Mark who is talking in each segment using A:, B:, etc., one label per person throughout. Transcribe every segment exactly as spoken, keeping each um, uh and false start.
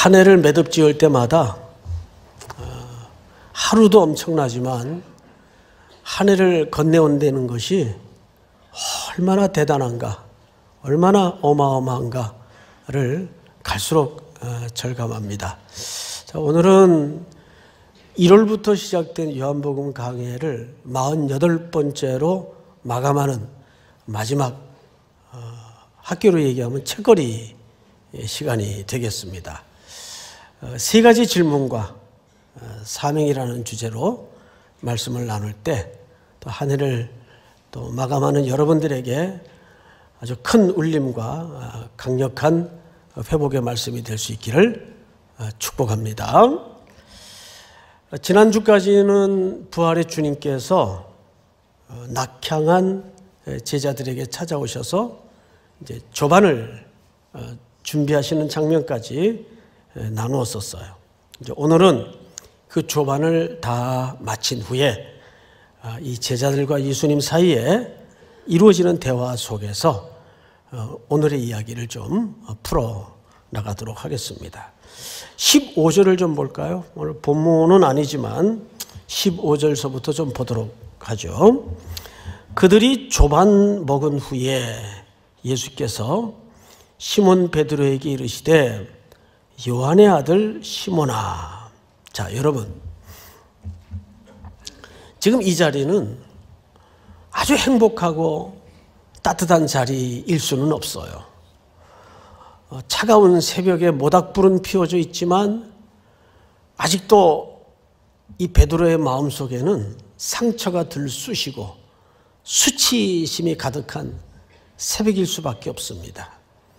A: 한 해를 매듭 지을 때마다 하루도 엄청나지만 한 해를 건네온다는 것이 얼마나 대단한가, 얼마나 어마어마한가를 갈수록 절감합니다. 자, 오늘은 일월부터 시작된 요한복음 강해를 사십팔 번째로 마감하는 마지막 학교로 얘기하면 책거리 시간이 되겠습니다. 세 가지 질문과 사명이라는 주제로 말씀을 나눌 때 또 한 해를 또 마감하는 여러분들에게 아주 큰 울림과 강력한 회복의 말씀이 될 수 있기를 축복합니다. 지난주까지는 부활의 주님께서 낙향한 제자들에게 찾아오셔서 이제 조반을 준비하시는 장면까지 나누었었어요. 이제 오늘은 그 조반을 다 마친 후에 이 제자들과 예수님 사이에 이루어지는 대화 속에서 오늘의 이야기를 좀 풀어 나가도록 하겠습니다. 십오 절을 좀 볼까요? 오늘 본문은 아니지만 십오 절서부터 좀 보도록 하죠. 그들이 조반 먹은 후에 예수께서 시몬 베드로에게 이르시되 요한의 아들 시몬아. 자, 여러분, 지금 이 자리는 아주 행복하고 따뜻한 자리일 수는 없어요. 차가운 새벽에 모닥불은 피워져 있지만 아직도 이 베드로의 마음속에는 상처가 들쑤시고 수치심이 가득한 새벽일 수밖에 없습니다.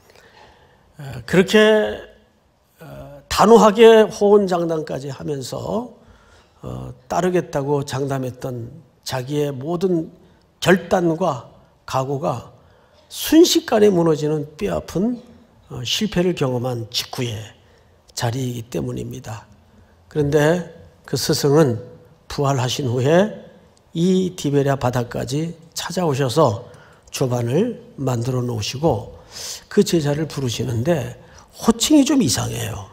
A: 그렇게 단호하게 호언장담까지 하면서 따르겠다고 장담했던 자기의 모든 결단과 각오가 순식간에 무너지는 뼈아픈 실패를 경험한 직후의 자리이기 때문입니다. 그런데 그 스승은 부활하신 후에 이 디베랴 바다까지 찾아오셔서 조반을 만들어 놓으시고 그 제자를 부르시는데 호칭이 좀 이상해요.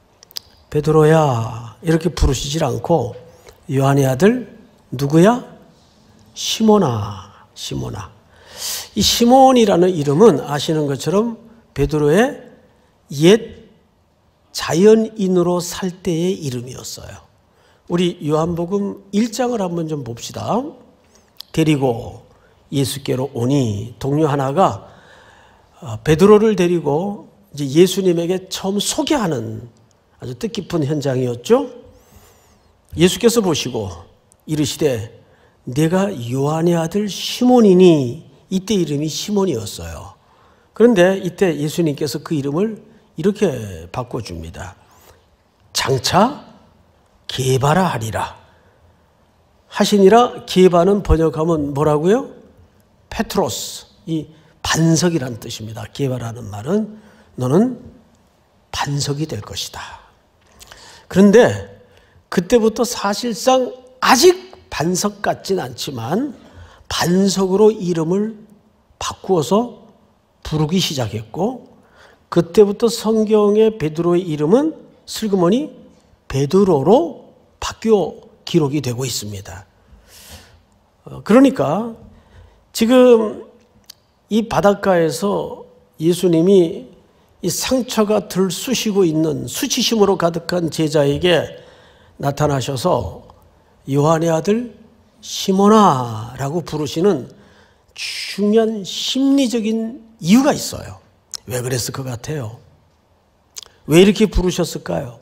A: 베드로야 이렇게 부르시질 않고 요한의 아들 누구야? 시몬아. 시몬아. 이 시몬이라는 이름은 아시는 것처럼 베드로의 옛 자연인으로 살 때의 이름이었어요. 우리 요한복음 일 장을 한번 좀 봅시다. 데리고 예수께로 오니 동료 하나가 베드로를 데리고 이제 예수님에게 처음 소개하는 아주 뜻깊은 현장이었죠. 예수께서 보시고 이르시되 내가 요한의 아들 시몬이니. 이때 이름이 시몬이었어요. 그런데 이때 예수님께서 그 이름을 이렇게 바꿔줍니다. 장차 게바라 하리라 하시니라. 게바는 번역하면 뭐라고요? 페트로스, 이 반석이라는 뜻입니다. 게바라는 말은 너는 반석이 될 것이다. 그런데 그때부터 사실상 아직 반석 같진 않지만 반석으로 이름을 바꾸어서 부르기 시작했고 그때부터 성경의 베드로의 이름은 슬그머니 베드로로 바뀌어 기록이 되고 있습니다. 그러니까 지금 이 바닷가에서 예수님이 이 상처가 들쑤시고 있는 수치심으로 가득한 제자에게 나타나셔서 요한의 아들 시몬아 라고 부르시는 중요한 심리적인 이유가 있어요. 왜 그랬을 것 같아요? 왜 이렇게 부르셨을까요?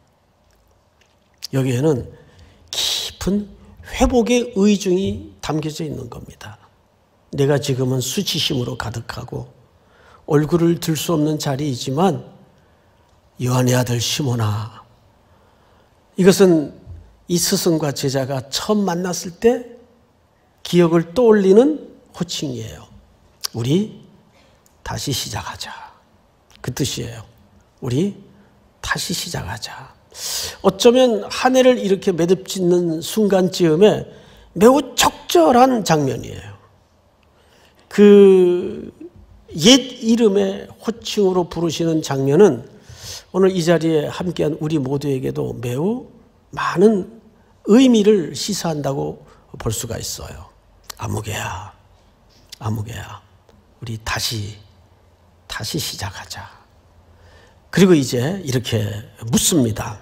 A: 여기에는 깊은 회복의 의중이 담겨져 있는 겁니다. 내가 지금은 수치심으로 가득하고 얼굴을 들 수 없는 자리이지만 요한의 아들 시몬아, 이것은 이 스승과 제자가 처음 만났을 때 기억을 떠올리는 호칭이에요. 우리 다시 시작하자. 그 뜻이에요. 우리 다시 시작하자. 어쩌면 한 해를 이렇게 매듭 짓는 순간쯤에 매우 적절한 장면이에요. 그 옛 이름의 호칭으로 부르시는 장면은 오늘 이 자리에 함께한 우리 모두에게도 매우 많은 의미를 시사한다고 볼 수가 있어요. 아무개야, 아무개야, 우리 다시 다시 시작하자. 그리고 이제 이렇게 묻습니다.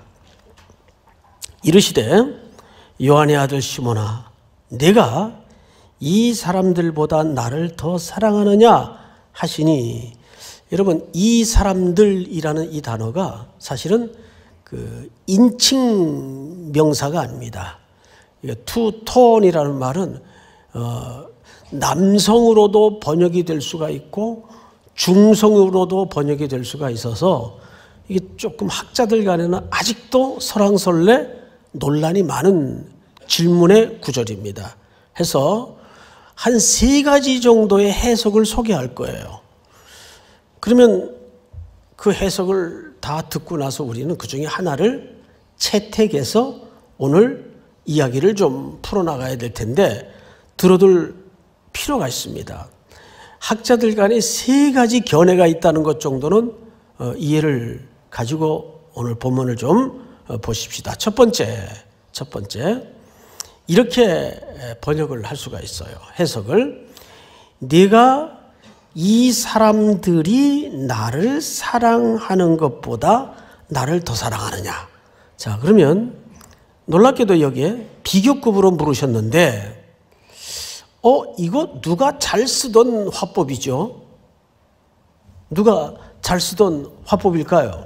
A: 이르시되 요한의 아들 시몬아, 내가 이 사람들보다 나를 더 사랑하느냐 하시니, 여러분 이 사람들이라는 이 단어가 사실은 그 인칭 명사가 아닙니다. 투톤이라는 말은 어, 남성으로도 번역이 될 수가 있고 중성으로도 번역이 될 수가 있어서 이게 조금 학자들 간에는 아직도 설왕설래 논란이 많은 질문의 구절입니다. 해서 한 세 가지 정도의 해석을 소개할 거예요. 그러면 그 해석을 다 듣고 나서 우리는 그 중에 하나를 채택해서 오늘 이야기를 좀 풀어나가야 될 텐데, 들어둘 필요가 있습니다. 학자들 간에 세 가지 견해가 있다는 것 정도는 이해를 가지고 오늘 본문을 좀 보십시다. 첫 번째, 첫 번째 이렇게 번역을 할 수가 있어요. 해석을. 네가 이 사람들이 나를 사랑하는 것보다 나를 더 사랑하느냐. 자, 그러면 놀랍게도 여기에 비교급으로 물으셨는데, 어, 이거 누가 잘 쓰던 화법이죠? 누가 잘 쓰던 화법일까요?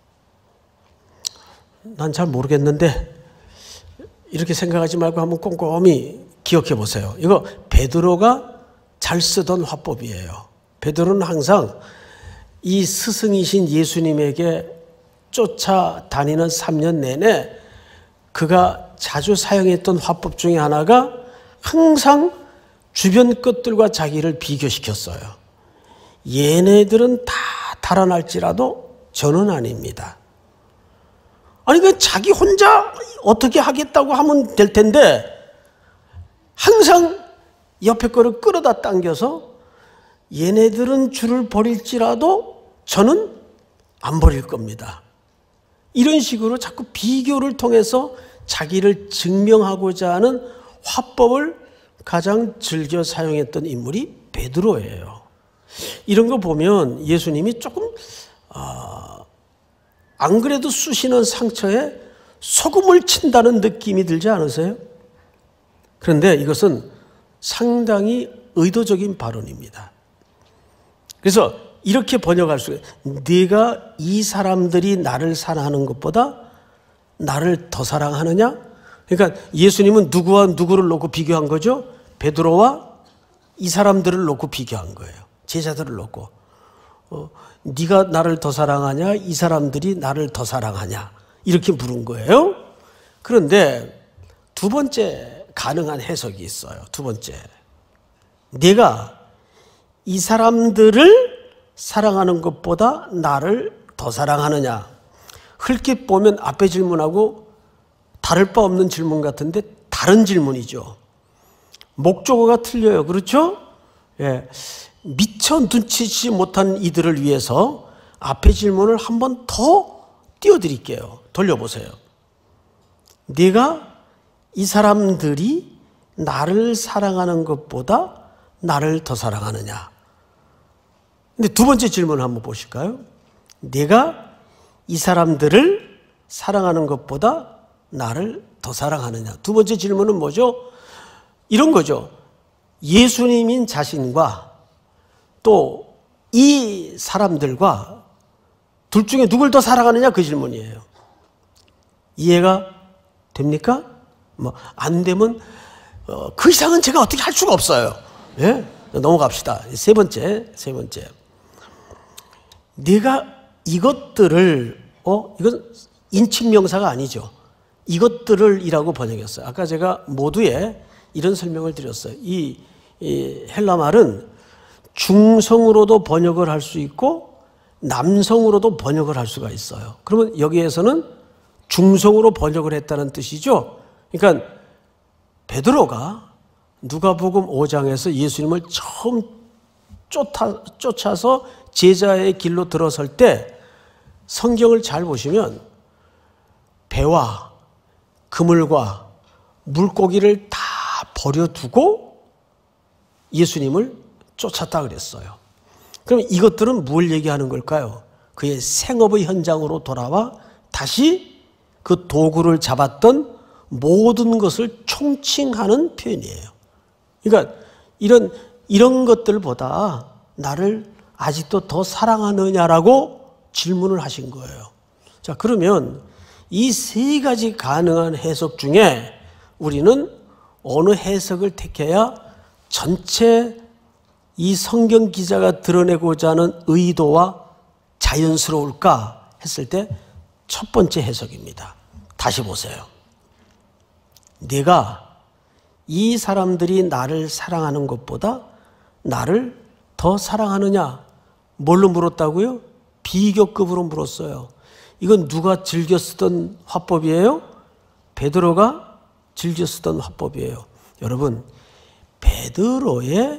A: 난 잘 모르겠는데, 이렇게 생각하지 말고 한번 꼼꼼히 기억해 보세요. 이거 베드로가 잘 쓰던 화법이에요. 베드로는 항상 이 스승이신 예수님에게 쫓아다니는 삼 년 내내 그가 자주 사용했던 화법 중에 하나가 항상 주변 것들과 자기를 비교시켰어요. 얘네들은 다 달아날지라도 저는 아닙니다. 아니, 그 자기 혼자 어떻게 하겠다고 하면 될 텐데 항상 옆에 거를 끌어다 당겨서 얘네들은 줄을 버릴지라도 저는 안 버릴 겁니다. 이런 식으로 자꾸 비교를 통해서 자기를 증명하고자 하는 화법을 가장 즐겨 사용했던 인물이 베드로예요. 이런 거 보면 예수님이 조금 어, 안 그래도 쑤시는 상처에 소금을 친다는 느낌이 들지 않으세요? 그런데 이것은 상당히 의도적인 발언입니다. 그래서 이렇게 번역할 수 있어요. 네가 이 사람들이 나를 사랑하는 것보다 나를 더 사랑하느냐? 그러니까 예수님은 누구와 누구를 놓고 비교한 거죠? 베드로와 이 사람들을 놓고 비교한 거예요. 제자들을 놓고. 어, 네가 나를 더 사랑하냐? 이 사람들이 나를 더 사랑하냐? 이렇게 물은 거예요. 그런데 두 번째 가능한 해석이 있어요. 두 번째. 네가 이 사람들을 사랑하는 것보다 나를 더 사랑하느냐? 흘낏 보면 앞에 질문하고 다를 바 없는 질문 같은데 다른 질문이죠. 목적어가 틀려요. 그렇죠? 예. 미처 눈치채지 못한 이들을 위해서 앞에 질문을 한 번 더 띄워드릴게요. 돌려보세요. 네가 이 사람들이 나를 사랑하는 것보다 나를 더 사랑하느냐? 근데 두 번째 질문을 한번 보실까요? 네가 이 사람들을 사랑하는 것보다 나를 더 사랑하느냐? 두 번째 질문은 뭐죠? 이런 거죠. 예수님인 자신과 또 이 사람들과 둘 중에 누굴 더 사랑하느냐? 그 질문이에요. 이해가 됩니까? 뭐 안 되면 어, 그 이상은 제가 어떻게 할 수가 없어요. 예? 넘어갑시다. 세 번째, 세 번째. 네가 이것들을, 어, 이건 인칭명사가 아니죠. 이것들을이라고 번역했어요. 아까 제가 모두에 이런 설명을 드렸어요. 이, 이 헬라 말은 중성으로도 번역을 할 수 있고 남성으로도 번역을 할 수가 있어요. 그러면 여기에서는 중성으로 번역을 했다는 뜻이죠. 그러니까 베드로가 누가복음 오 장에서 예수님을 처음 쫓아, 쫓아서 제자의 길로 들어설 때 성경을 잘 보시면 배와 그물과 물고기를 다 버려두고 예수님을 쫓았다 그랬어요. 그럼 이것들은 뭘 얘기하는 걸까요? 그의 생업의 현장으로 돌아와 다시 그 도구를 잡았던 모든 것을 총칭하는 표현이에요. 그러니까 이런, 이런 것들보다 나를 아직도 더 사랑하느냐라고 질문을 하신 거예요. 자, 그러면 이 세 가지 가능한 해석 중에 우리는 어느 해석을 택해야 전체 이 성경 기자가 드러내고자 하는 의도와 자연스러울까 했을 때 첫 번째 해석입니다. 다시 보세요. 내가 이 사람들이 나를 사랑하는 것보다 나를 더 사랑하느냐? 뭘로 물었다고요? 비교급으로 물었어요. 이건 누가 즐겨 쓰던 화법이에요? 베드로가 즐겨 쓰던 화법이에요. 여러분, 베드로의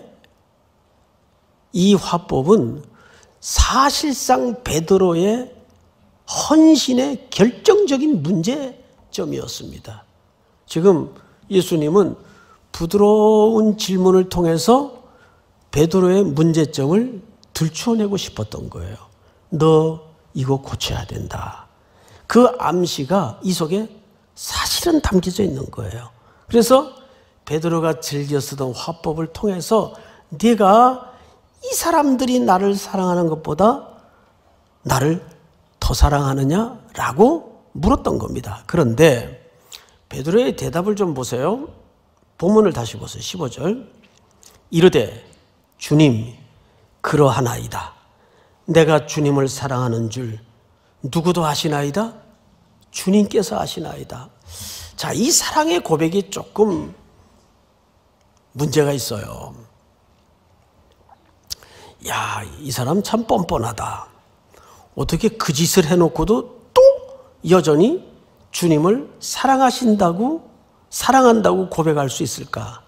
A: 이 화법은 사실상 베드로의 헌신의 결정적인 문제점이었습니다. 지금 예수님은 부드러운 질문을 통해서 베드로의 문제점을 들추어내고 싶었던 거예요. 너 이거 고쳐야 된다. 그 암시가 이 속에 사실은 담겨져 있는 거예요. 그래서 베드로가 즐겨 쓰던 화법을 통해서 네가 이 사람들이 나를 사랑하는 것보다 나를 더 사랑하느냐라고 물었던 겁니다. 그런데 베드로의 대답을 좀 보세요. 본문을 다시 보세요. 십오 절. 이르되 주님 그러하나이다. 내가 주님을 사랑하는 줄 누구도 아시나이다? 주님께서 아시나이다. 자, 이 사랑의 고백이 조금 문제가 있어요. 야, 이 사람 참 뻔뻔하다. 어떻게 그 짓을 해놓고도 또 여전히 주님을 사랑하신다고, 사랑한다고 고백할 수 있을까?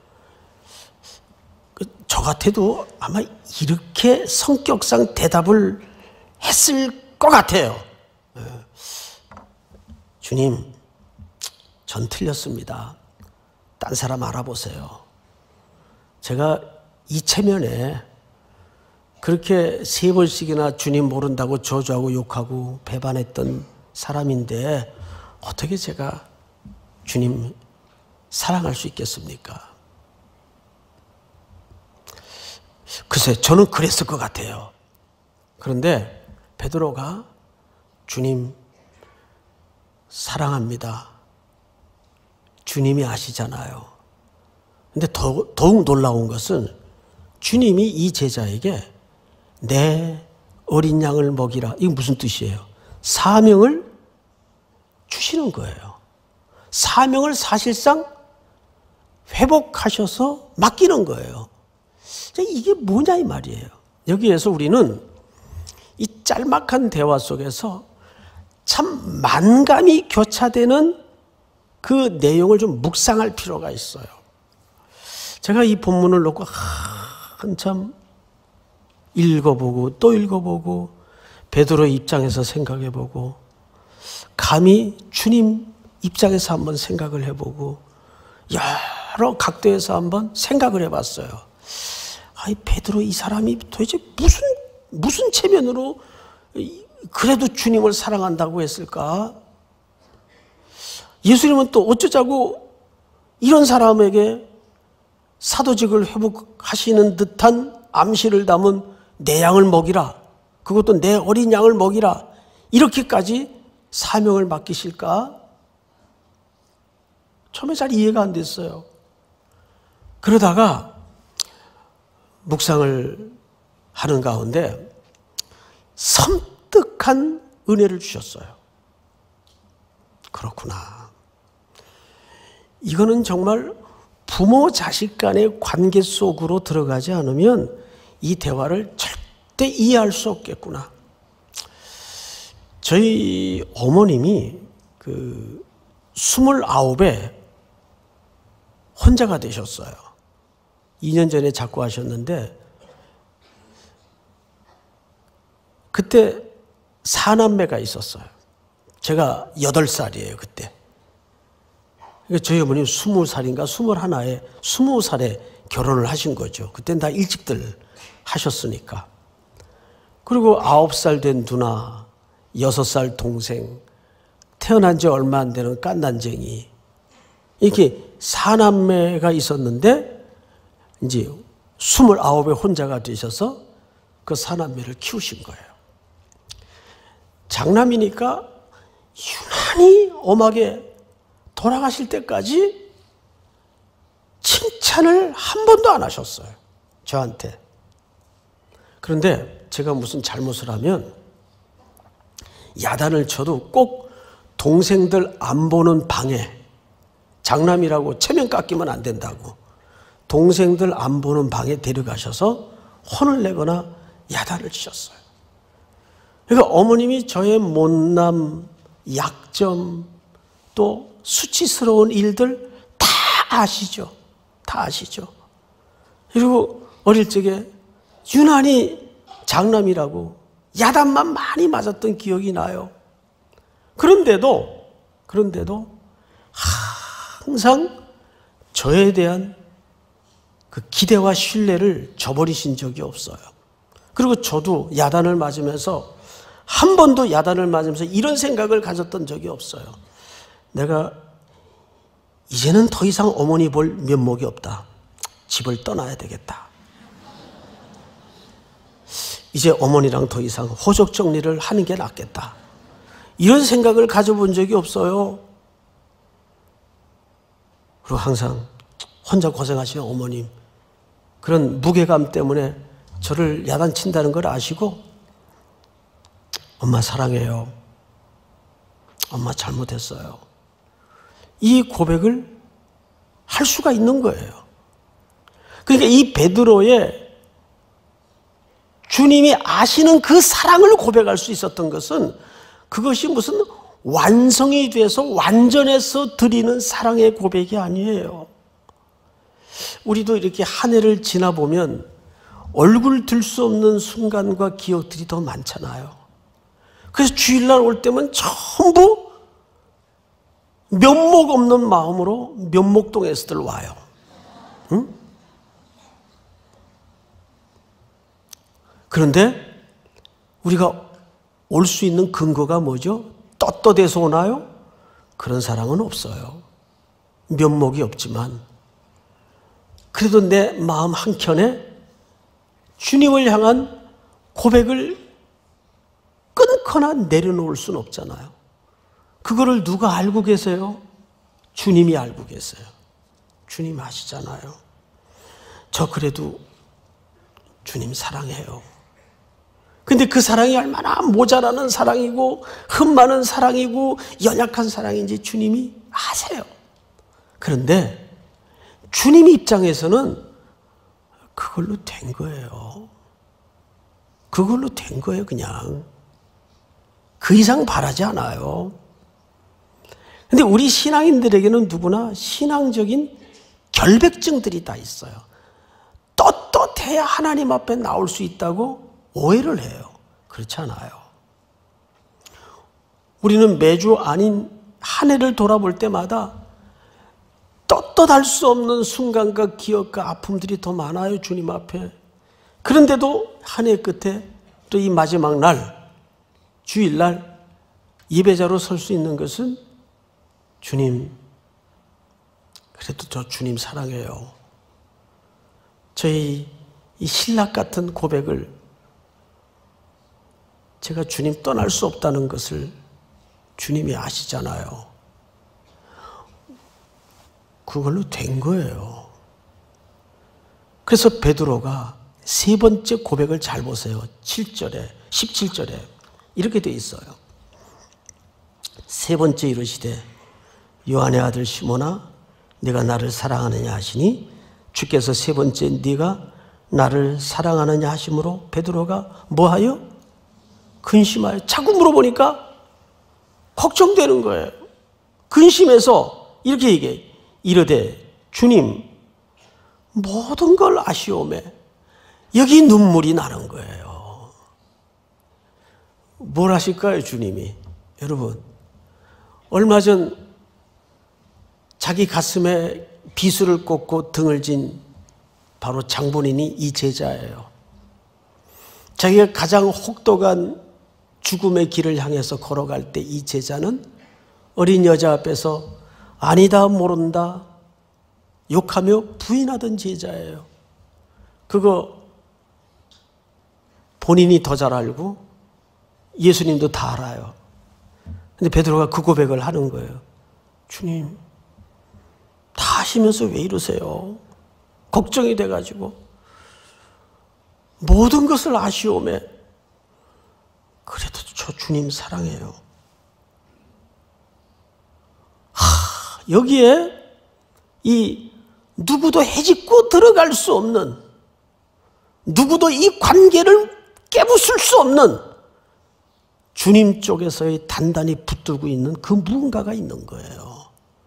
A: 저 같아도 아마 이렇게 성격상 대답을 했을 것 같아요. 주님, 전 틀렸습니다. 딴 사람 알아보세요. 제가 이 체면에 그렇게 세 번씩이나 주님 모른다고 저주하고 욕하고 배반했던 사람인데 어떻게 제가 주님 사랑할 수 있겠습니까? 글쎄, 저는 그랬을 것 같아요. 그런데 베드로가 주님 사랑합니다. 주님이 아시잖아요. 근데 더, 더욱 놀라운 것은 주님이 이 제자에게 내 어린 양을 먹이라. 이게 무슨 뜻이에요? 사명을 주시는 거예요. 사명을 사실상 회복하셔서 맡기는 거예요. 이게 뭐냐 이 말이에요. 여기에서 우리는 이 짤막한 대화 속에서 참 만감이 교차되는 그 내용을 좀 묵상할 필요가 있어요. 제가 이 본문을 놓고 한참 읽어보고 또 읽어보고 베드로의 입장에서 생각해보고 감히 주님 입장에서 한번 생각을 해보고 여러 각도에서 한번 생각을 해봤어요. 아이, 베드로 이 사람이 도대체 무슨 무슨 체면으로 그래도 주님을 사랑한다고 했을까? 예수님은 또 어쩌자고 이런 사람에게 사도직을 회복하시는 듯한 암시를 담은 내 양을 먹이라, 그것도 내 어린 양을 먹이라, 이렇게까지 사명을 맡기실까? 처음에 잘 이해가 안 됐어요. 그러다가 묵상을 하는 가운데 섬뜩한 은혜를 주셨어요. 그렇구나. 이거는 정말 부모 자식 간의 관계 속으로 들어가지 않으면 이 대화를 절대 이해할 수 없겠구나. 저희 어머님이 그 스물아홉에 혼자가 되셨어요. 이 년 전에 작고하셨는데 그때 사남매가 있었어요. 제가 여덟 살이에요, 그때. 그러니까 저희 어머니 스무 살인가 스물하나에, 스무 살에 결혼을 하신 거죠. 그때는 다 일찍들 하셨으니까. 그리고 아홉 살 된 누나, 여섯 살 동생, 태어난 지 얼마 안 되는 깐난쟁이. 이렇게 사남매가 있었는데, 이제 스물아홉에 혼자가 되셔서 그 사남매를 키우신 거예요. 장남이니까 유난히 엄하게 돌아가실 때까지 칭찬을 한 번도 안 하셨어요, 저한테. 그런데 제가 무슨 잘못을 하면 야단을 쳐도 꼭 동생들 안 보는 방에, 장남이라고 체면 깎이면 안 된다고 동생들 안 보는 방에 데려가셔서 혼을 내거나 야단을 치셨어요. 그러니까 어머님이 저의 못남, 약점, 또 수치스러운 일들 다 아시죠. 다 아시죠. 그리고 어릴 적에 유난히 장남이라고 야단만 많이 맞았던 기억이 나요. 그런데도, 그런데도 항상 저에 대한 그 기대와 신뢰를 저버리신 적이 없어요. 그리고 저도 야단을 맞으면서 한 번도 야단을 맞으면서 이런 생각을 가졌던 적이 없어요. 내가 이제는 더 이상 어머니 볼 면목이 없다. 집을 떠나야 되겠다. 이제 어머니랑 더 이상 호적 정리를 하는 게 낫겠다. 이런 생각을 가져본 적이 없어요. 그리고 항상 혼자 고생하시는 어머님, 그런 무게감 때문에 저를 야단친다는 걸 아시고 엄마 사랑해요. 엄마 잘못했어요. 이 고백을 할 수가 있는 거예요. 그러니까 이 베드로의 주님이 아시는 그 사랑을 고백할 수 있었던 것은 그것이 무슨 완성이 돼서 완전해서 드리는 사랑의 고백이 아니에요. 우리도 이렇게 한 해를 지나보면 얼굴 들 수 없는 순간과 기억들이 더 많잖아요. 그래서 주일날 올 때면 전부 면목 없는 마음으로 면목동에서들 와요. 응? 그런데 우리가 올 수 있는 근거가 뭐죠? 떳떳해서 오나요? 그런 사랑은 없어요. 면목이 없지만 그래도 내 마음 한켠에 주님을 향한 고백을 끊거나 내려놓을 수는 없잖아요. 그거를 누가 알고 계세요? 주님이 알고 계세요. 주님 아시잖아요. 저 그래도 주님 사랑해요. 근데 그 사랑이 얼마나 모자라는 사랑이고 흠 많은 사랑이고 연약한 사랑인지 주님이 아세요. 그런데 주님 입장에서는 그걸로 된 거예요. 그걸로 된 거예요, 그냥. 그 이상 바라지 않아요. 근데 우리 신앙인들에게는 누구나 신앙적인 결백증들이 다 있어요. 떳떳해야 하나님 앞에 나올 수 있다고 오해를 해요. 그렇지 않아요. 우리는 매주 아닌 한 해를 돌아볼 때마다 떳떳할 수 없는 순간과 기억과 아픔들이 더 많아요, 주님 앞에. 그런데도 한 해 끝에 또 이 마지막 날, 주일날 예배자로 설 수 있는 것은 주님, 그래도 저 주님 사랑해요. 저희 이 신락 같은 고백을 제가 주님 떠날 수 없다는 것을 주님이 아시잖아요. 그걸로 된 거예요. 그래서 베드로가 세 번째 고백을 잘 보세요. 칠 절에, 십칠 절에 이렇게 돼 있어요. 세 번째 이르시되 요한의 아들 시몬아 네가 나를 사랑하느냐 하시니 주께서 세 번째 네가 나를 사랑하느냐 하심으로 베드로가 뭐하여? 근심하여. 자꾸 물어보니까 걱정되는 거예요. 근심해서 이렇게 얘기해. 이르되 주님 모든 걸 아시오매. 여기 눈물이 나는 거예요. 뭘 하실까요, 주님이? 여러분, 얼마 전 자기 가슴에 비수를 꽂고 등을 진 바로 장본인이 이 제자예요. 자기가 가장 혹독한 죽음의 길을 향해서 걸어갈 때 이 제자는 어린 여자 앞에서 아니다, 모른다 욕하며 부인하던 제자예요. 그거 본인이 더 잘 알고 예수님도 다 알아요. 근데 베드로가 그 고백을 하는 거예요. 주님, 다 하시면서 왜 이러세요? 걱정이 돼가지고 모든 것을 아시오매 그래도 저 주님 사랑해요. 하, 여기에 이 누구도 헤집고 들어갈 수 없는, 누구도 이 관계를 깨부술 수 없는 주님 쪽에서의 단단히 붙들고 있는 그 무언가가 있는 거예요.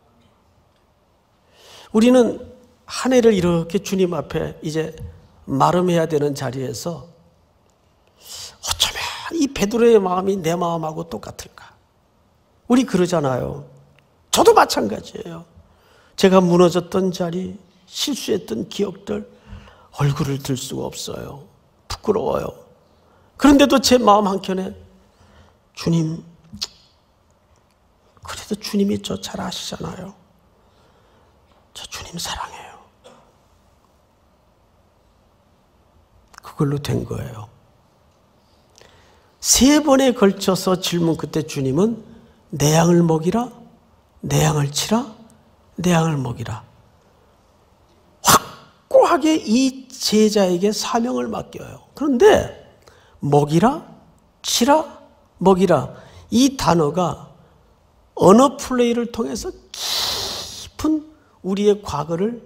A: 우리는 한 해를 이렇게 주님 앞에 이제 마름해야 되는 자리에서 어쩌면 이 베드로의 마음이 내 마음하고 똑같을까? 우리 그러잖아요. 저도 마찬가지예요. 제가 무너졌던 자리, 실수했던 기억들, 얼굴을 들 수가 없어요. 부끄러워요. 그런데도 제 마음 한켠에 주님, 그래도 주님이 저 잘 아시잖아요. 저 주님 사랑해요. 그걸로 된 거예요. 세 번에 걸쳐서 질문 끝에 주님은 내 양을 먹이라, 내 양을 치라, 내 양을 먹이라. 확고하게 이 제자에게 사명을 맡겨요. 그런데 먹이라, 치라, 먹이라 이 단어가 언어 플레이를 통해서 깊은 우리의 과거를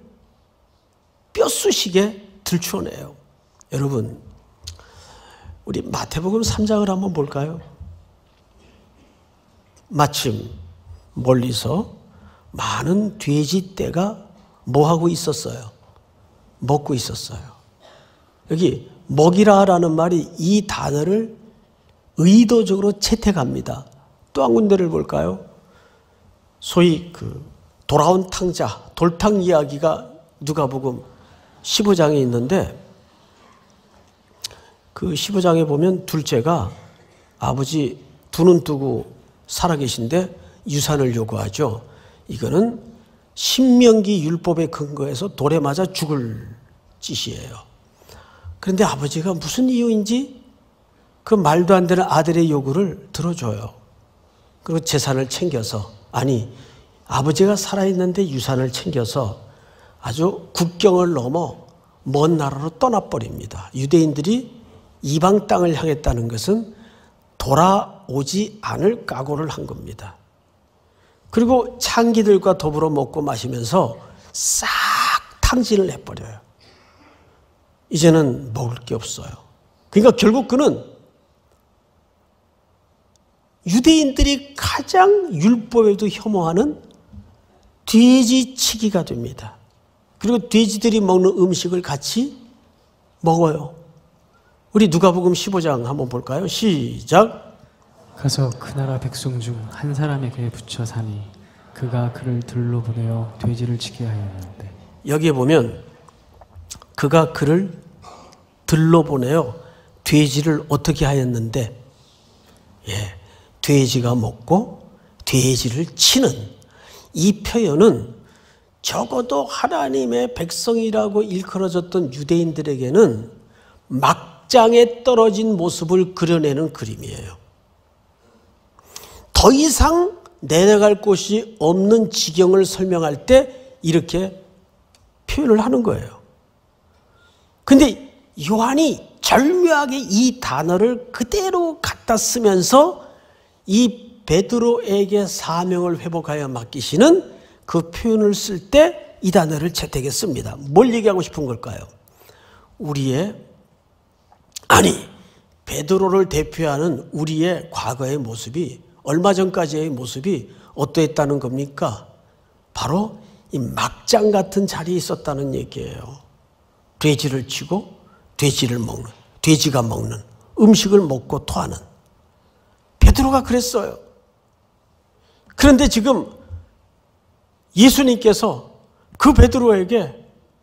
A: 뼛쑤시게 들춰내요. 여러분, 우리 마태복음 삼 장을 한번 볼까요? 마침 멀리서 많은 돼지 떼가 뭐하고 있었어요? 먹고 있었어요. 여기 먹이라라는 말이 이 단어를 의도적으로 채택합니다. 또 한 군데를 볼까요? 소위 그 돌아온 탕자, 돌탕 이야기가 누가복음 십오 장에 있는데 그 십오 장에 보면 둘째가 아버지 두 눈 뜨고 살아계신데 유산을 요구하죠. 이거는 신명기 율법에 근거해서 돌에 맞아 죽을 짓이에요. 그런데 아버지가 무슨 이유인지 그 말도 안 되는 아들의 요구를 들어줘요. 그리고 재산을 챙겨서, 아니 아버지가 살아있는데 유산을 챙겨서 아주 국경을 넘어 먼 나라로 떠나버립니다. 유대인들이 이방 땅을 향했다는 것은 돌아오지 않을 각오를 한 겁니다. 그리고 창기들과 더불어 먹고 마시면서 싹 탕진을 해버려요. 이제는 먹을 게 없어요. 그러니까 결국 그는 유대인들이 가장 율법에도 혐오하는 돼지치기가 됩니다. 그리고 돼지들이 먹는 음식을 같이 먹어요. 우리 누가복음 십오 장 한번 볼까요? 시작.
B: 가서 그 나라 백성 중 한 사람에게 붙여 사니 그가 그를 들로 보내어 돼지를 치게 하였는데.
A: 여기에 보면 그가 그를 들로 보내어 돼지를 어떻게 하였는데, 예, 돼지가 먹고 돼지를 치는 이 표현은 적어도 하나님의 백성이라고 일컬어졌던 유대인들에게는 막장에 떨어진 모습을 그려내는 그림이에요. 더 이상 내려갈 곳이 없는 지경을 설명할 때 이렇게 표현을 하는 거예요. 근데 요한이 절묘하게 이 단어를 그대로 갖다 쓰면서 이 베드로에게 사명을 회복하여 맡기시는 그 표현을 쓸 때 이 단어를 채택했습니다. 뭘 얘기하고 싶은 걸까요? 우리의, 아니 베드로를 대표하는 우리의 과거의 모습이, 얼마 전까지의 모습이 어떠했다는 겁니까? 바로 이 막장 같은 자리에 있었다는 얘기예요. 돼지를 치고 돼지를 먹는, 돼지가 먹는, 음식을 먹고 토하는. 베드로가 그랬어요. 그런데 지금 예수님께서 그 베드로에게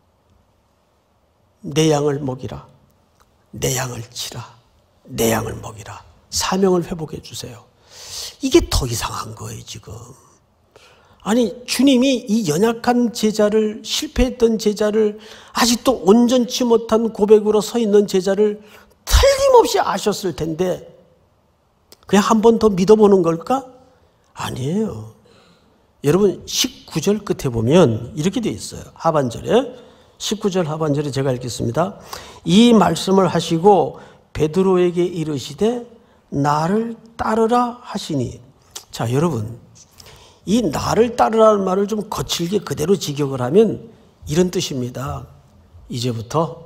A: 내 양을 먹이라, 내 양을 치라, 내 양을 먹이라, 사명을 회복해 주세요. 이게 더 이상한 거예요 지금. 아니 주님이 이 연약한 제자를, 실패했던 제자를, 아직도 온전치 못한 고백으로 서 있는 제자를 틀림없이 아셨을 텐데 그냥 한 번 더 믿어보는 걸까? 아니에요. 여러분 십구 절 끝에 보면 이렇게 되어 있어요. 하반절에, 십구 절 하반절에 제가 읽겠습니다. 이 말씀을 하시고 베드로에게 이르시되 나를 따르라 하시니. 자 여러분, 이 나를 따르라는 말을 좀 거칠게 그대로 직역을 하면 이런 뜻입니다. 이제부터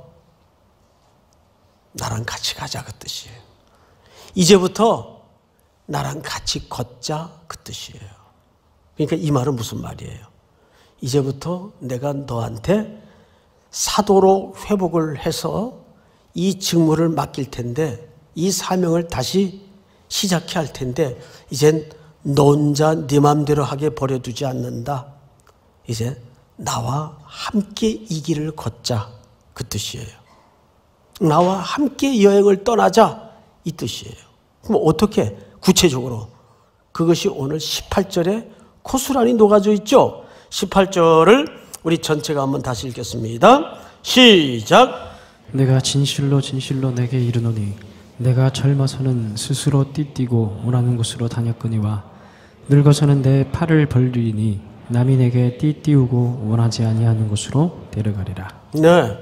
A: 나랑 같이 가자 그 뜻이에요. 이제부터 나랑 같이 걷자 그 뜻이에요. 그러니까 이 말은 무슨 말이에요? 이제부터 내가 너한테 사도로 회복을 해서 이 직무를 맡길 텐데, 이 사명을 다시 시작해야 할 텐데 이젠 너 혼자 네 맘대로 하게 버려두지 않는다. 이제 나와 함께 이 길을 걷자 그 뜻이에요. 나와 함께 여행을 떠나자 이 뜻이에요. 그럼 어떻게 구체적으로? 그것이 오늘 십팔 절에 고스란히 녹아져 있죠. 십팔 절을 우리 전체가 한번 다시 읽겠습니다. 시작.
B: 내가 진실로 진실로 내게 이르노니 내가 젊어서는 스스로 띠띠고 원하는 곳으로 다녔거니와 늙어서는 내 팔을 벌리니 남이 내게 띠띠우고 원하지 아니하는 곳으로 데려가리라.
A: 네.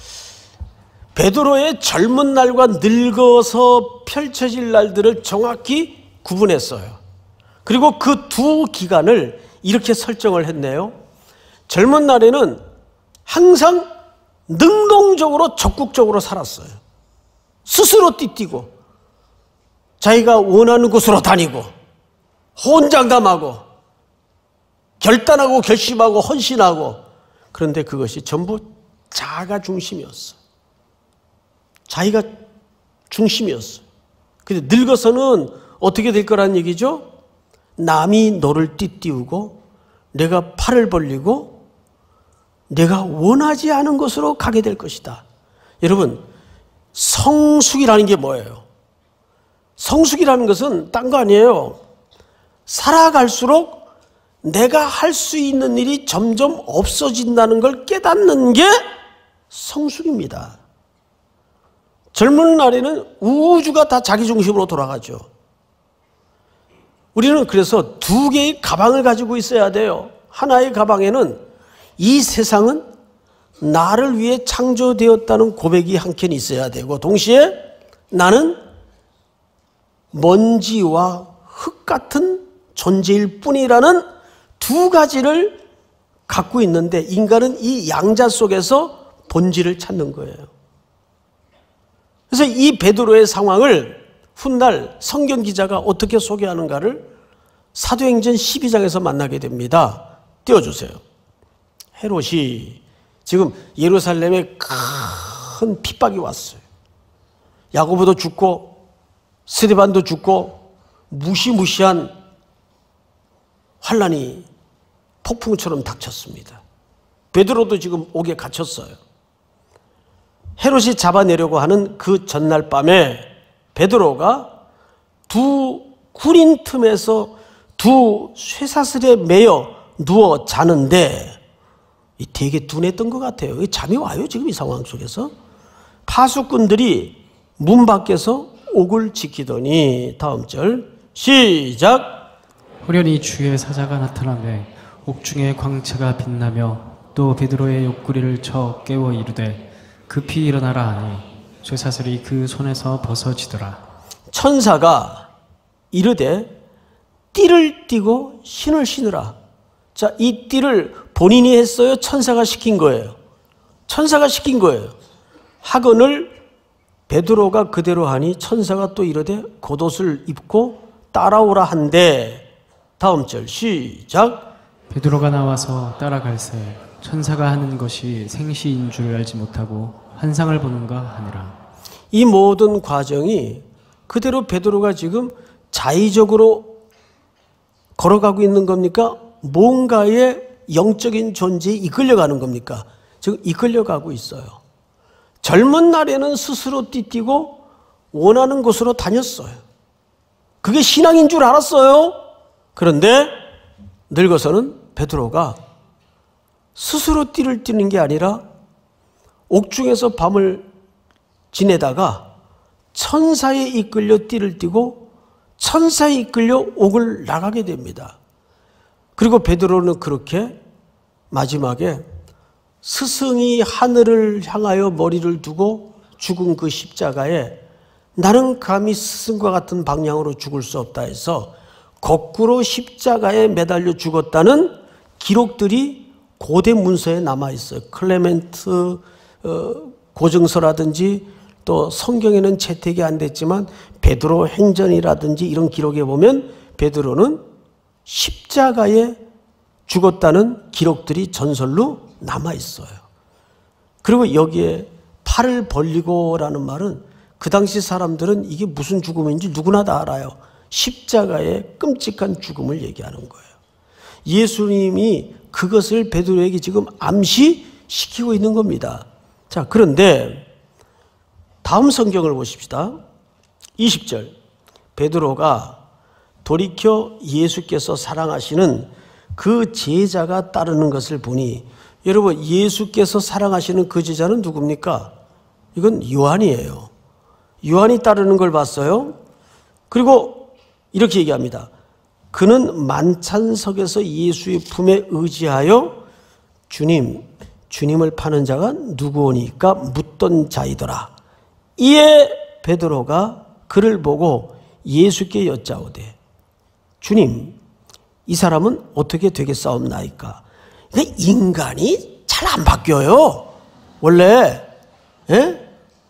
A: 베드로의 젊은 날과 늙어서 펼쳐질 날들을 정확히 구분했어요. 그리고 그 두 기간을 이렇게 설정을 했네요. 젊은 날에는 항상 능동적으로 적극적으로 살았어요. 스스로 띠띠고 자기가 원하는 곳으로 다니고 혼장담하고 결단하고 결심하고 헌신하고. 그런데 그것이 전부 자가 중심이었어. 자기가 중심이었어. 근데 늙어서는 어떻게 될 거란 얘기죠? 남이 너를 띠띠우고 내가 팔을 벌리고 내가 원하지 않은 곳으로 가게 될 것이다. 여러분, 성숙이라는 게 뭐예요? 성숙이라는 것은 딴 거 아니에요. 살아갈수록 내가 할 수 있는 일이 점점 없어진다는 걸 깨닫는 게 성숙입니다. 젊은 날에는 우주가 다 자기 중심으로 돌아가죠. 우리는 그래서 두 개의 가방을 가지고 있어야 돼요. 하나의 가방에는 이 세상은 나를 위해 창조되었다는 고백이 한 켠 있어야 되고, 동시에 나는 먼지와 흙 같은 존재일 뿐이라는 두 가지를 갖고 있는데, 인간은 이 양자 속에서 본질을 찾는 거예요. 그래서 이 베드로의 상황을 훗날 성경 기자가 어떻게 소개하는가를 사도행전 십이 장에서 만나게 됩니다. 띄워주세요. 헤롯이 지금 예루살렘에 큰 핍박이 왔어요. 야고보도 죽고 스데반도 죽고 무시무시한 환란이 폭풍처럼 닥쳤습니다. 베드로도 지금 옥에 갇혔어요. 헤롯이 잡아내려고 하는 그 전날 밤에 베드로가 두 군인 틈에서 두 쇠사슬에 매여 누워 자는데 되게 둔했던 것 같아요. 잠이 와요 지금 이 상황 속에서. 파수꾼들이 문 밖에서 옥을 지키더니, 다음 절 시작.
B: 호련히 주의 사자가 나타나매 옥중에 광채가 빛나며 또 베드로의 옆구리를 쳐 깨워 이르되 급히 일어나라 하니 쇠사슬이 그 손에서 벗어지더라.
A: 천사가 이르되 띠를 띠고 신을 신으라. 자, 이 띠를 본인이 했어요? 천사가 시킨 거예요? 천사가 시킨 거예요. 학언을 베드로가 그대로 하니 천사가 또 이르되 겉옷을 입고 따라오라 한데, 다음 절 시작.
B: 베드로가 나와서 따라갈새 천사가 하는 것이 생시인 줄 알지 못하고 환상을 보는가 하니라.
A: 이 모든 과정이 그대로 베드로가 지금 자의적으로 걸어가고 있는 겁니까? 뭔가의 영적인 존재에 이끌려가는 겁니까? 즉 이끌려가고 있어요. 젊은 날에는 스스로 띠뛰고 원하는 곳으로 다녔어요. 그게 신앙인 줄 알았어요. 그런데 늙어서는 베드로가 스스로 띠를 띠는 게 아니라 옥중에서 밤을 지내다가 천사에 이끌려 띠를 띠고 천사에 이끌려 옥을 나가게 됩니다. 그리고 베드로는 그렇게 마지막에 스승이 하늘을 향하여 머리를 두고 죽은 그 십자가에 나는 감히 스승과 같은 방향으로 죽을 수 없다 해서 거꾸로 십자가에 매달려 죽었다는 기록들이 고대 문서에 남아있어요. 클레멘트 고증서라든지 또 성경에는 채택이 안 됐지만 베드로 행전이라든지 이런 기록에 보면 베드로는 십자가에 죽었다는 기록들이 전설로 남아있어요. 그리고 여기에 팔을 벌리고라는 말은 그 당시 사람들은 이게 무슨 죽음인지 누구나 다 알아요. 십자가의 끔찍한 죽음을 얘기하는 거예요. 예수님이 그것을 베드로에게 지금 암시시키고 있는 겁니다. 자, 그런데 다음 성경을 보십시다. 이십 절. 베드로가 돌이켜 예수께서 사랑하시는 그 제자가 따르는 것을 보니, 여러분 예수께서 사랑하시는 그 제자는 누굽니까? 이건 요한이에요. 요한이 따르는 걸 봤어요. 그리고 이렇게 얘기합니다. 그는 만찬석에서 예수의 품에 의지하여 주님, 주님을 파는 자가 누구오니까 묻던 자이더라. 이에 베드로가 그를 보고 예수께 여짜오되 주님, 이 사람은 어떻게 되겠사옵나이까? 그러니까 인간이 잘 안 바뀌어요. 원래 예?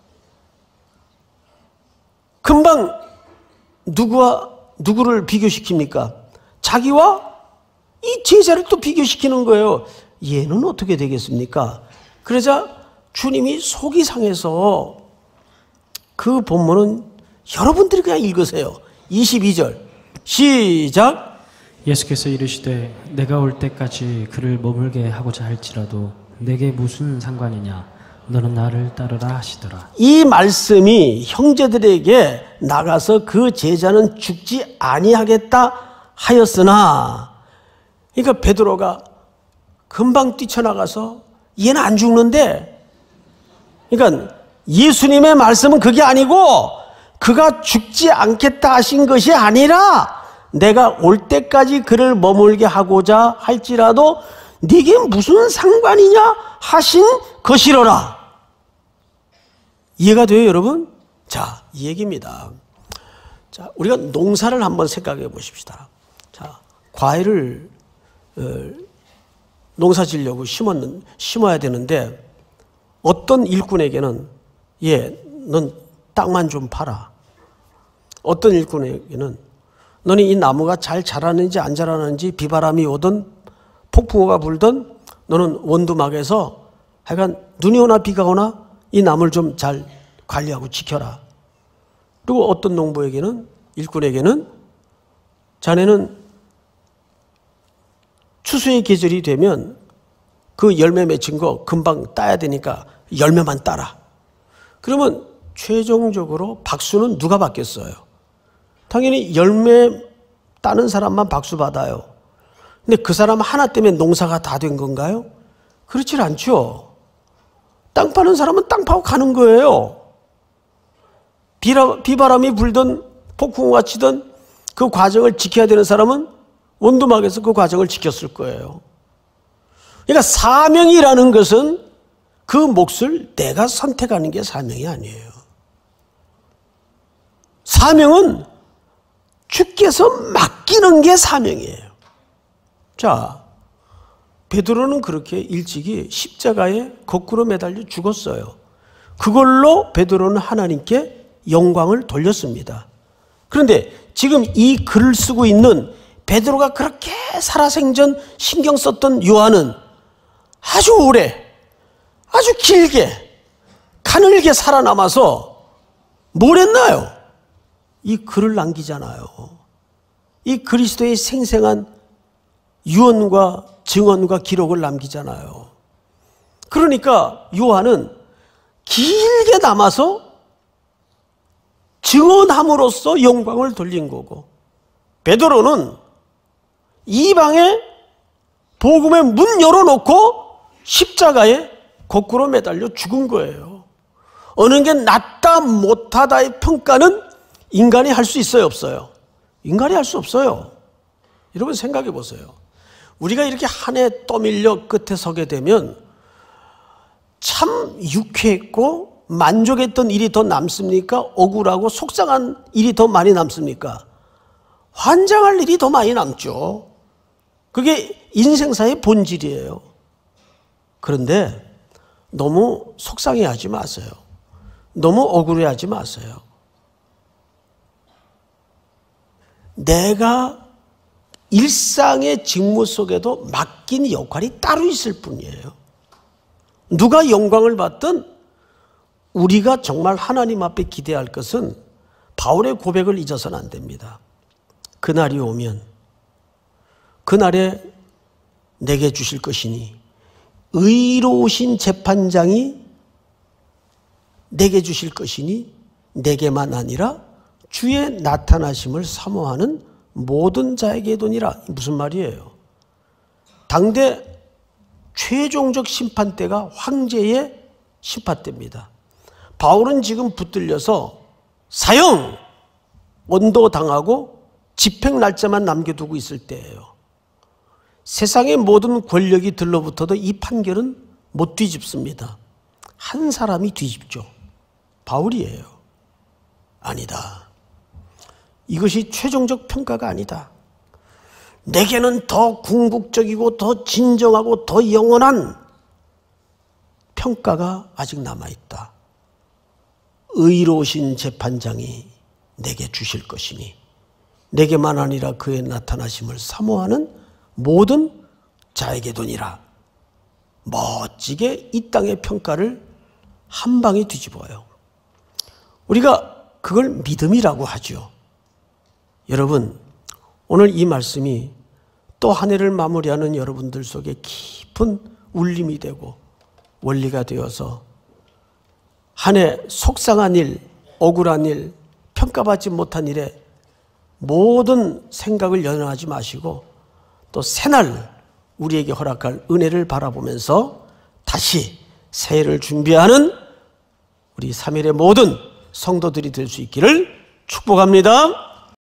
A: 금방 누구와 누구를 비교시킵니까? 자기와 이 제자를 또 비교시키는 거예요. 얘는 어떻게 되겠습니까? 그러자 주님이 속이 상해서 그 본문은 여러분들이 그냥 읽으세요. 이십이 절 시작.
B: 예수께서 이르시되 내가 올 때까지 그를 머물게 하고자 할지라도 내게 무슨 상관이냐? 너는 나를 따르라 하시더라.
A: 이 말씀이 형제들에게 나가서 그 제자는 죽지 아니하겠다 하였으나, 그러니까 베드로가 금방 뛰쳐나가서 얘는 안 죽는데, 그러니까 예수님의 말씀은 그게 아니고 그가 죽지 않겠다 하신 것이 아니라 내가 올 때까지 그를 머물게 하고자 할지라도 네게 무슨 상관이냐 하신 것이로라. 이해가 돼요, 여러분? 자, 이 얘기입니다. 자, 우리가 농사를 한번 생각해 보십시다. 자, 과일을 어, 농사 지려고 심었는, 심어야 되는데 어떤 일꾼에게는 예, 넌 땅만 좀 팔아. 어떤 일꾼에게는 너는 이 나무가 잘 자라는지 안 자라는지 비바람이 오든 폭풍우가 불든 너는 원두막에서 하여간 눈이 오나 비가 오나 이 나무를 좀 잘 관리하고 지켜라. 그리고 어떤 농부에게는, 일꾼에게는 자네는 추수의 계절이 되면 그 열매 맺힌 거 금방 따야 되니까 열매만 따라. 그러면 최종적으로 박수는 누가 받겠어요? 당연히 열매 따는 사람만 박수 받아요. 근데 그 사람 하나 때문에 농사가 다 된 건가요? 그렇지 않죠. 땅 파는 사람은 땅 파고 가는 거예요. 비라, 비바람이 불든 폭풍우가 치든 그 과정을 지켜야 되는 사람은 원두막에서 그 과정을 지켰을 거예요. 그러니까 사명이라는 것은 그 몫을 내가 선택하는 게 사명이 아니에요. 사명은 주께서 맡기는 게 사명이에요. 자, 베드로는 그렇게 일찍이 십자가에 거꾸로 매달려 죽었어요. 그걸로 베드로는 하나님께 영광을 돌렸습니다. 그런데 지금 이 글을 쓰고 있는 베드로가 그렇게 살아생전 신경 썼던 요한은 아주 오래, 아주 길게, 가늘게 살아남아서 뭘 했나요? 이 글을 남기잖아요. 이 그리스도의 생생한 유언과 증언과 기록을 남기잖아요. 그러니까 요한은 길게 남아서 증언함으로써 영광을 돌린 거고, 베드로는 이방에 복음의 문 열어놓고 십자가에 거꾸로 매달려 죽은 거예요. 어느 게 낫다 못하다의 평가는 인간이 할 수 있어요, 없어요? 인간이 할 수 없어요. 여러분 생각해 보세요. 우리가 이렇게 한 해 떠밀려 끝에 서게 되면 참 유쾌했고 만족했던 일이 더 남습니까? 억울하고 속상한 일이 더 많이 남습니까? 환장할 일이 더 많이 남죠. 그게 인생사의 본질이에요. 그런데 너무 속상해하지 마세요. 너무 억울해하지 마세요. 내가 일상의 직무 속에도 맡긴 역할이 따로 있을 뿐이에요. 누가 영광을 받든 우리가 정말 하나님 앞에 기대할 것은 바울의 고백을 잊어서는 안 됩니다. 그날이 오면 그날에 내게 주실 것이니 의로우신 재판장이 내게 주실 것이니 내게만 아니라 주의 나타나심을 사모하는 모든 자에게 도니라. 무슨 말이에요? 당대 최종적 심판대가 황제의 심판대입니다. 바울은 지금 붙들려서 사형 언도당하고 집행 날짜만 남겨두고 있을 때예요. 세상의 모든 권력이 들러붙어도 이 판결은 못 뒤집습니다. 한 사람이 뒤집죠. 바울이에요. 아니다. 이것이 최종적 평가가 아니다. 내게는 더 궁극적이고 더 진정하고 더 영원한 평가가 아직 남아있다. 의로우신 재판장이 내게 주실 것이니 내게만 아니라 그의 나타나심을 사모하는 모든 자에게 도니라. 멋지게 이 땅의 평가를 한 방에 뒤집어요. 우리가 그걸 믿음이라고 하죠. 여러분, 오늘 이 말씀이 또 한 해를 마무리하는 여러분들 속에 깊은 울림이 되고 원리가 되어서 한 해 속상한 일, 억울한 일, 평가받지 못한 일에 모든 생각을 연연하지 마시고 또 새날 우리에게 허락할 은혜를 바라보면서 다시 새해를 준비하는 우리 삼 일의 모든 성도들이 될 수 있기를 축복합니다.